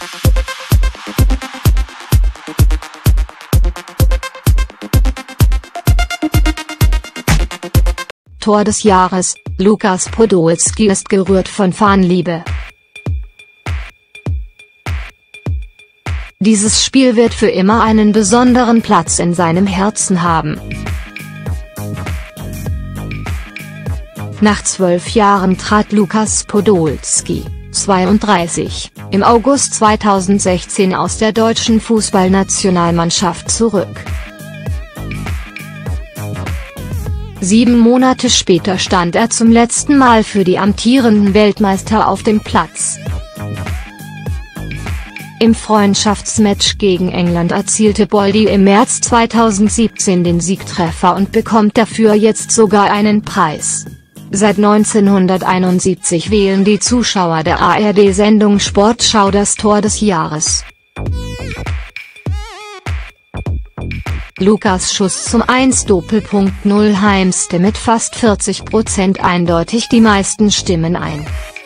Tor des Jahres: Lukas Podolski ist gerührt von Fanliebe. Dieses Spiel wird für immer einen besonderen Platz in seinem Herzen haben. Nach 12 Jahren trat Lukas Podolski, 32, im August 2016 aus der deutschen Fußballnationalmannschaft zurück. 7 Monate später stand er zum letzten Mal für die amtierenden Weltmeister auf dem Platz. Im Freundschaftsmatch gegen England erzielte Poldi im März 2017 den Siegtreffer und bekommt dafür jetzt sogar einen Preis. Seit 1971 wählen die Zuschauer der ARD-Sendung Sportschau das Tor des Jahres. Lukas' Schuss zum 1:0 heimste mit fast 40% eindeutig die meisten Stimmen ein.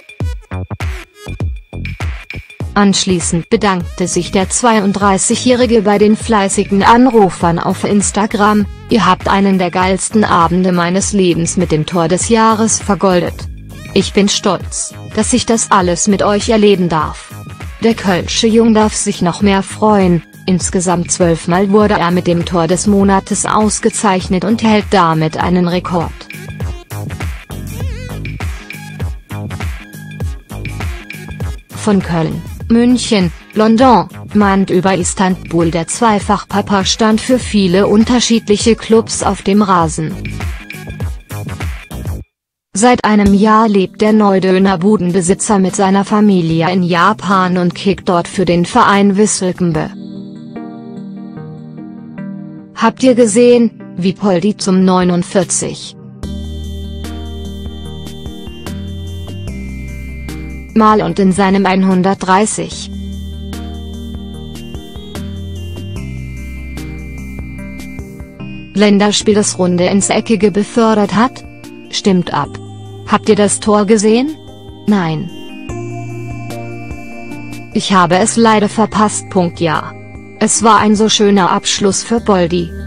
Anschließend bedankte sich der 32-Jährige bei den fleißigen Anrufern auf Instagram: „Ihr habt einen der geilsten Abende meines Lebens mit dem Tor des Jahres vergoldet. Ich bin stolz, dass ich das alles mit euch erleben darf." Der kölsche Jung darf sich noch mehr freuen. Insgesamt 12 Mal wurde er mit dem Tor des Monates ausgezeichnet und hält damit einen Rekord. Von Köln, München, London, Mand über Istanbul, der Zweifach-Papa stand für viele unterschiedliche Clubs auf dem Rasen. Seit einem Jahr lebt der Neudöner-Budenbesitzer mit seiner Familie in Japan und kickt dort für den Verein Vissel Kobe. Habt ihr gesehen, wie Poldi zum 49. Mal und in seinem 130. Länderspielsrunde ins Eckige befördert hat? Stimmt ab. Habt ihr das Tor gesehen? Nein. Ich habe es leider verpasst. Ja. Es war ein so schöner Abschluss für Poldi.